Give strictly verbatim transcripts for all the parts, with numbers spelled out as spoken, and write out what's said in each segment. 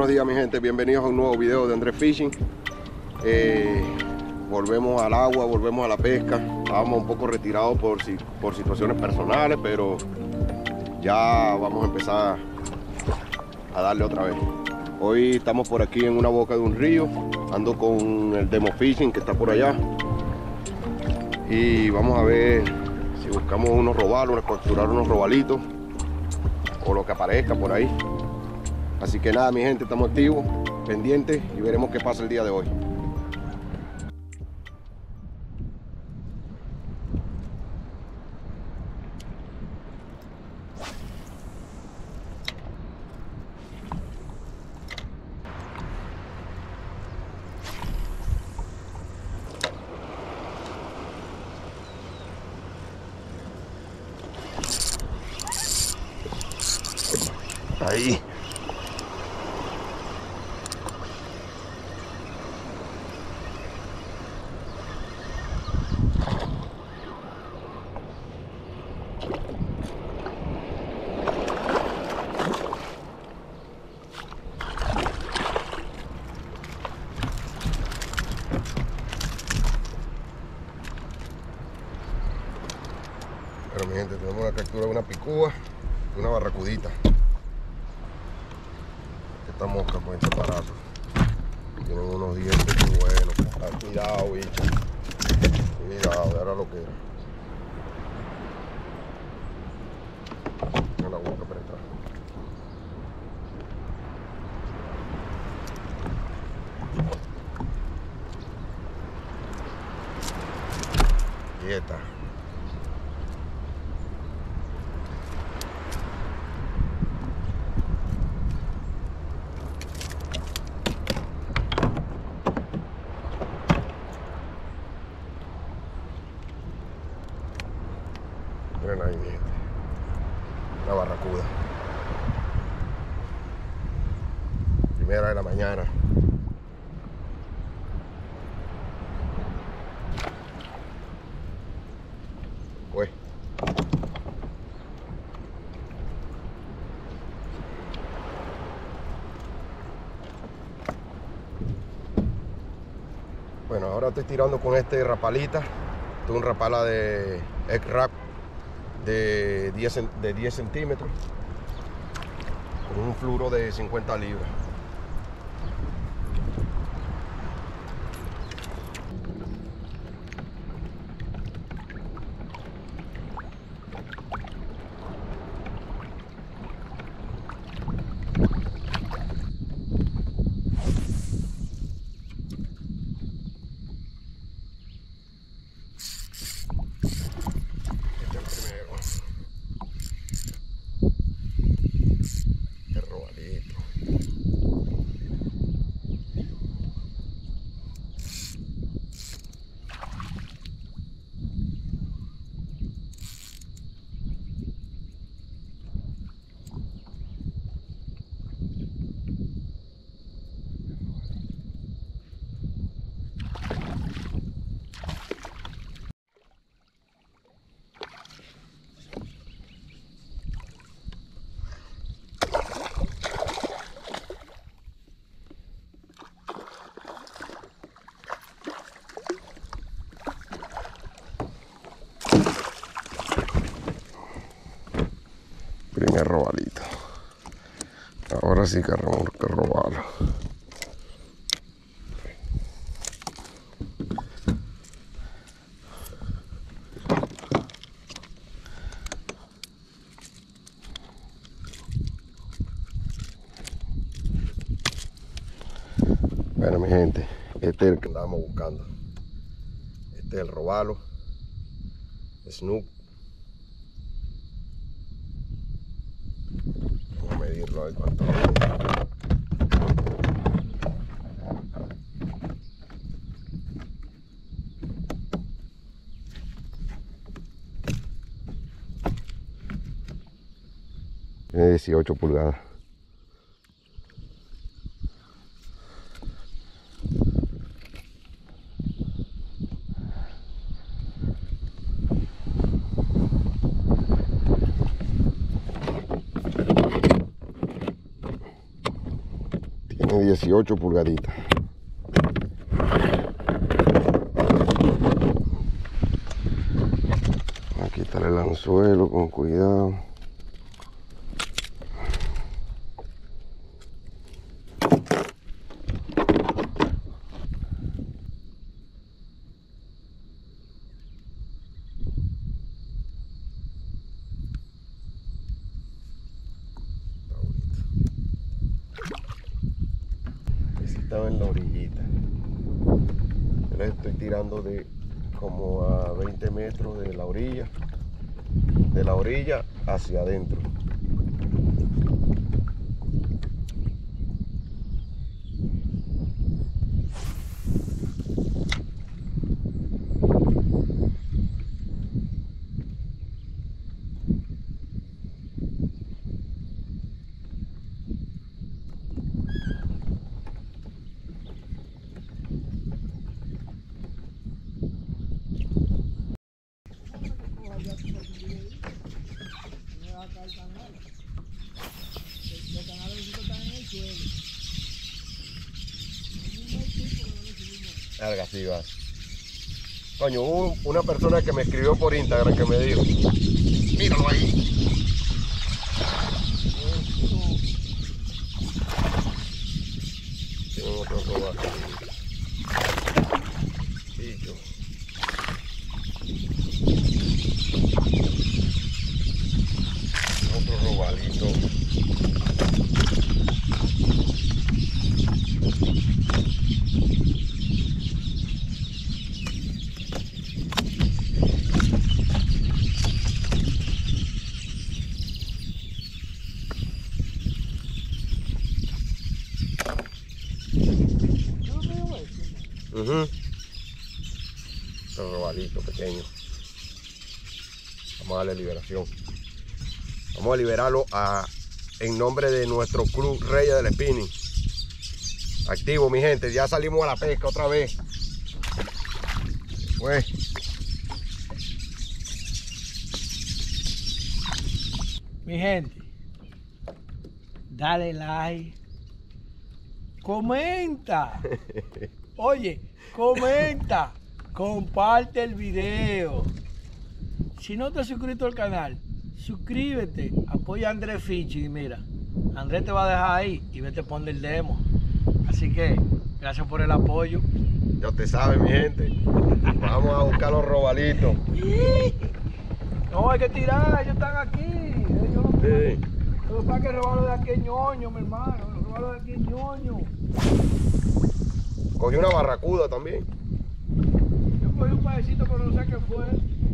Buenos días mi gente, bienvenidos a un nuevo video de Andrés Fishing. eh, Volvemos al agua, volvemos a la pesca. Estábamos un poco retirados por, por situaciones personales, pero ya vamos a empezar a darle otra vez. Hoy estamos por aquí en una boca de un río. Ando con el Demo Fishing que está por allá. Y vamos a ver si buscamos unos robalos, capturar unos robalitos o lo que aparezca por ahí. Así que nada mi gente, estamos activos, pendientes y veremos qué pasa el día de hoy. Ahí. Pero mi gente, tenemos una captura de una picúa y una barracudita. Esta mosca con este aparato tienen unos dientes muy buenos. Ah, cuidado bicho, cuidado, ahora lo que era. Mira la boca para entrar. Quieta. Miren ahí mi gente, una barracuda, primera de la mañana. Pues bueno, ahora estoy tirando con este rapalita. Este es un rapala de X-Rap de diez, de diez centímetros con un fluoro de cincuenta libras. Primer robalito. Ahora sí que tenemos que robarlo. Bueno mi gente, este es el que andábamos buscando. Este es el robalo Snook. Vamos a medirlo a ver cuánto mide. Tiene dieciocho pulgadas. dieciocho pulgaditas. Aquí está el anzuelo, con cuidado. Estaba en la orillita. Yo le estoy tirando de como a veinte metros de la orilla, de la orilla hacia adentro. Larga, sí, va. Coño, hubo una persona que me escribió por Instagram que me dijo, míralo ahí. Tiene otro robalo. Bicho. Otro robalito. Uh-huh. Un robalito pequeño. Vamos a darle liberación. Vamos a liberarlo a, en nombre de nuestro club Reyes del Spinning. Activo, mi gente. Ya salimos a la pesca otra vez. Pues. Mi gente, dale like, comenta, oye, comenta, comparte el video. Si no te has suscrito al canal, suscríbete, apoya a Andrés Fishing y mira, Andrés te va a dejar ahí y vete a poner el demo. Así que, gracias por el apoyo. Ya te sabes, mi gente. Vamos a buscar los robalitos. No, hay que tirar, ellos están aquí. Ellos no Sí. Lo que pasa es que el robalo de aquí es ñoño, mi hermano. El robalo de aquí es ñoño. Cogí una barracuda también. Yo cogí un pedacito, pero no sé qué fue.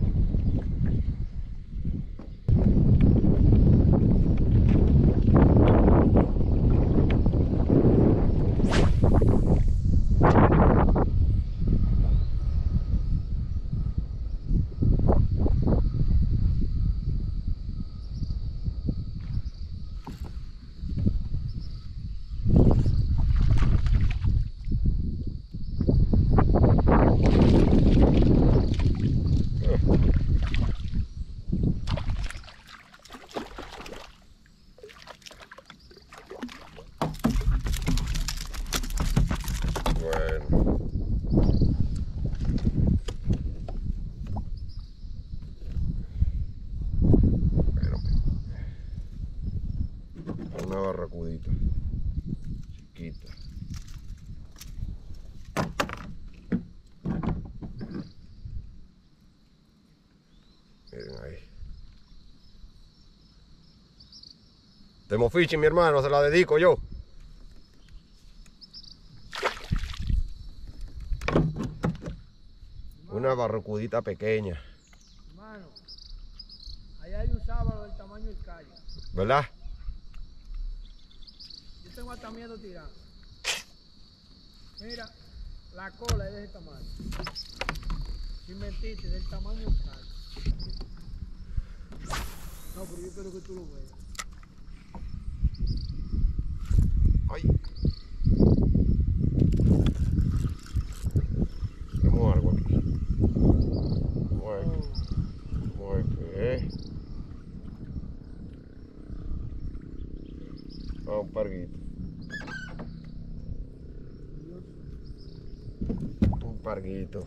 Una barracudita chiquita. Miren ahí. Temo Fishing, mi hermano, se la dedico yo. Una barracudita pequeña. Hermano, ahí hay un sábalo del tamaño del callo. ¿Verdad? Yo tengo hasta miedo tirando. Mira, la cola es de ese tamaño. Sin mentirte, del tamaño del callo. No, pero yo quiero que tú lo veas. Ay. Tenemos algo aquí. Vamos a ver qué- vamos a ver qué es. Ah, un parguito. parguito.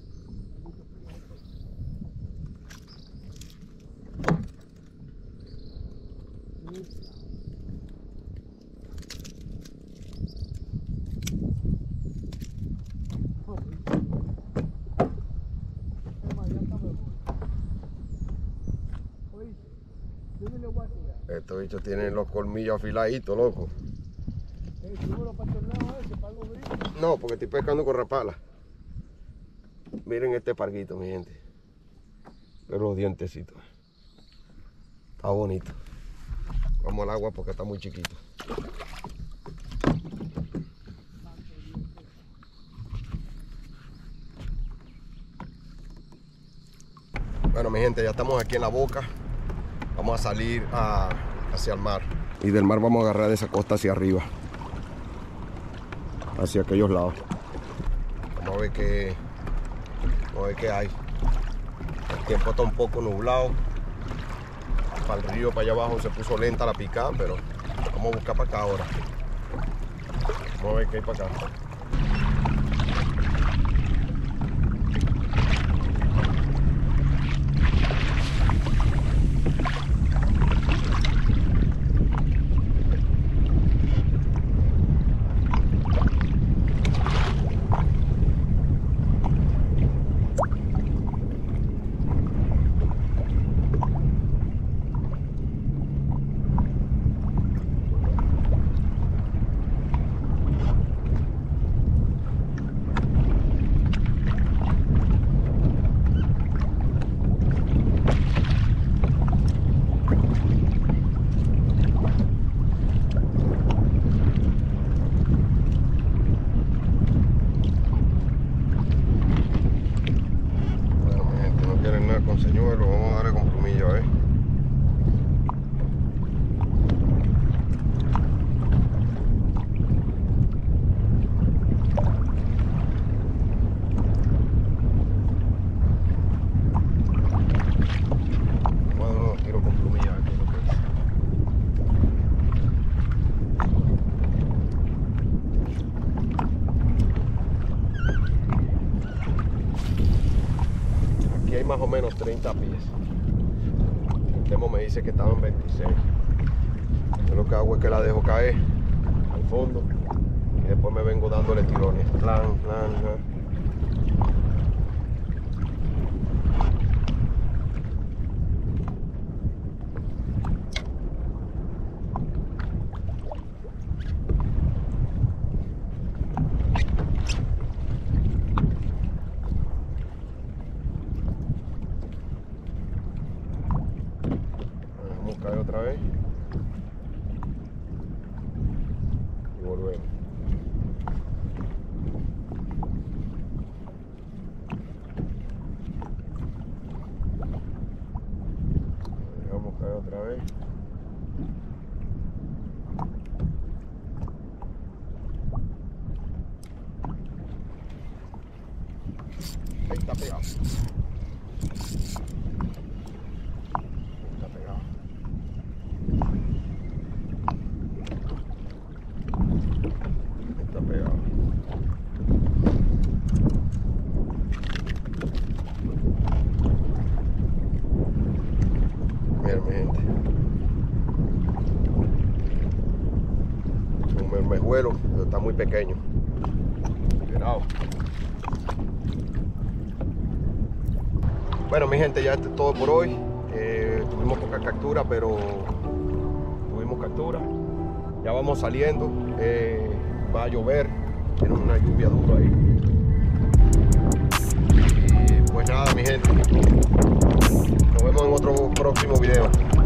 Estos bichos tienen los colmillos afiladitos, loco. No, porque estoy pescando con rapala. Miren este parguito, mi gente. Pero los dientecitos. Está bonito. Vamos al agua porque está muy chiquito. Bueno, mi gente, ya estamos aquí en la boca. Vamos a salir a, hacia el mar. Y del mar vamos a agarrar de esa costa hacia arriba. Hacia aquellos lados. Vamos a ver qué, vamos a ver qué hay. El tiempo está un poco nublado. Para el río, para allá abajo se puso lenta la picada, pero vamos a buscar para acá ahora. Vamos a ver qué hay para acá. Con señuelo, vamos a darle con plumillo, ¿eh? Vamos a dar unos tiros con plumilla aquí, lo que es. Aquí hay más o menos treinta pies. El Temo me dice que estaban veintiséis. Yo lo que hago es que la dejo caer al fondo y después me vengo dándole tirones. Plan, plan, plan. Cae otra vez y volvemos. Dejamos caer otra vez. Ahí está pegado. Miren, mi gente, es un mermejuelo, pero está muy pequeño. Cuidado. Bueno, mi gente, ya esto es todo por hoy. Eh, tuvimos poca captura, pero tuvimos captura. Ya vamos saliendo. Eh, va a llover, tiene una lluvia dura ahí. Y pues nada, mi gente, nos vemos en otro próximo video.